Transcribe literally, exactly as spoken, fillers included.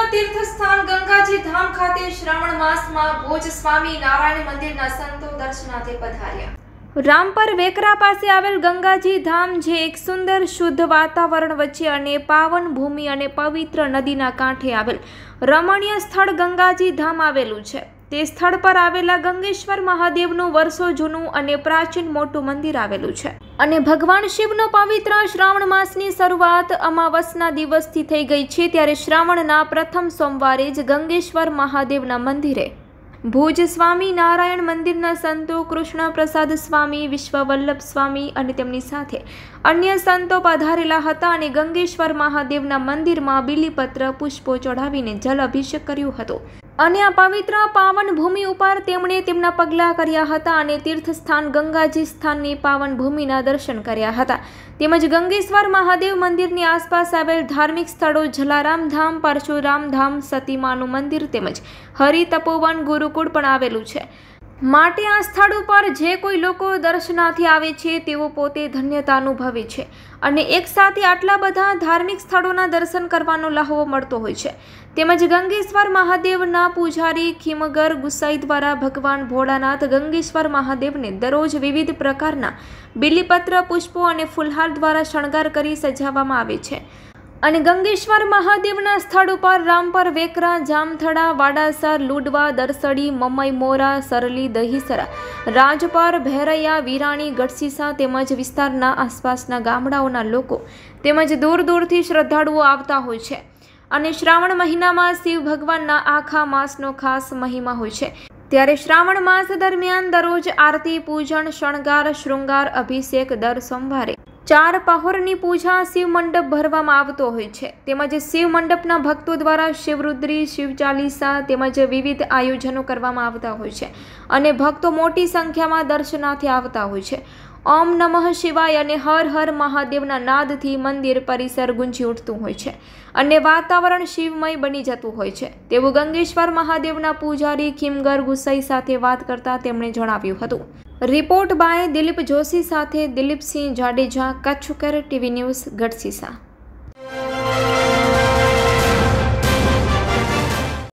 કચ્છના તીર્થસ્થાન ગંગાજી ધામ ખાતે શ્રાવણ માસમાં ભોજ સ્વામી નારાયણ મંદિરના સંતો દર્શનાર્થે પધાર્યા। રામપર વેકરા પાસે આવેલ ગંગાજી ધામ જે એક સુંદર શુદ્ધ વાતાવરણ વચ્ચે અને પાવન ભૂમિ અને પવિત્ર નદીના કાંઠે આવેલ રમણીય સ્થળ ગંગાજી ધામ આવેલું છે। તે સ્થળ પર આવેલા ગંગેશ્વર મહાદેવનું વર્ષો જૂનું અને પ્રાચીન મોટું મંદિર આવેલું છે અને ભગવાન શિવનો પવિત્ર શ્રાવણ માસની શરૂઆત અમાવસના દિવસથી થઈ ગઈ છે। ત્યારે શ્રાવણના પ્રથમ સોમવારે જ ગંગેશ્વર મહાદેવના મંદિરે ભુજ સ્વામી નારાયણ મંદિરના સંતો કૃષ્ણ પ્રસાદ સ્વામી, વિશ્વવલ્લભ સ્વામી અને તેમની સાથે અન્ય સંતો પધારેલા હતા અને ગંગેશ્વર મહાદેવના મંદિરમાં બીલીપત્ર પુષ્પો ચઢાવીને જલ અભિષેક કર્યો હતો અને આ પવિત્ર પાવન ભૂમિ ઉપર તેમણે તેમના પગલાં કર્યા હતા અને તીર્થસ્થાન ગંગાજી સ્થાનની પાવન ભૂમિના દર્શન કર્યા હતા। તેમજ ગંગેશ્વર મહાદેવ મંદિરની આસપાસ આવેલ ધાર્મિક સ્થળો જલારામ ધામ, પરશુરામ ધામ, સતીમાનું મંદિર તેમજ હરિ તપોવન ગુરુકુળ પણ આવેલું છે। માટે આ સ્થળ ઉપર જે કોઈ લોકો દર્શનાર્થે આવે છે તેઓ પોતે ધન્યતા અનુભવે છે અને એક સાથે આટલા બધા ધાર્મિક સ્થળોના દર્શન કરવાનો લહાવો મળતો હોય છે। તેમજ ગંગેશ્વર મહાદેવના પૂજારી ખીમગર ગુસાઈ દ્વારા ભગવાન ભોળાનાથ ગંગેશ્વર મહાદેવને દરરોજ વિવિધ પ્રકારના બીલીપત્ર પુષ્પો અને ફૂલહાર દ્વારા શણગાર કરી સજાવવામાં આવે છે અને ગંગેશ્વર મહાદેવના સ્થળ ઉપર રામપર વેકરા, જામથડા, વાડાસર, લુડવા, દરસડી, મમઈ મોરા, સરલી, દહીસરા, રાજપર, ભેરૈયા, વિરાણી, ગઢસીસા તેમજ વિસ્તારના આસપાસના ગામડાઓના લોકો તેમજ દૂર દૂરથી શ્રદ્ધાળુઓ આવતા હોય છે અને શ્રાવણ મહિનામાં શિવ ભગવાનના આખા માસનો ખાસ મહિમા હોય છે। ત્યારે શ્રાવણ માસ દરમિયાન દરરોજ આરતી, પૂજન, શણગાર, શૃંગાર, અભિષેક દર સોમવારે ચાર પહોરની પૂજા શિવ મંડપ ભરવામાં આવતો હોય છે। તેમજ શિવ મંડપના ભક્તો દ્વારા શિવરુદ્રી, શિવ ચાલીસા તેમજ વિવિધ આયોજનો કરવામાં આવતા હોય છે અને ભક્તો મોટી સંખ્યામાં દર્શનાર્થે આવતા હોય છે। ઓમ નમઃ શિવાય અને હર હર મહાદેવના નાદથી મંદિર પરિસર ગુંજી ઉઠતું હોય છે અને વાતાવરણ શિવમય બની જતું હોય છે તેવું ગંગેશ્વર મહાદેવના પૂજારી ખીમગર ગુસાઈ સાથે વાત કરતા તેમણે જણાવ્યું હતું। રિપોર્ટ બાય દિલીપ જોશી સાથે દિલીપસિંહ જાડેજા, કચ્છ ટીવી ન્યૂઝ, ગઢસીસા।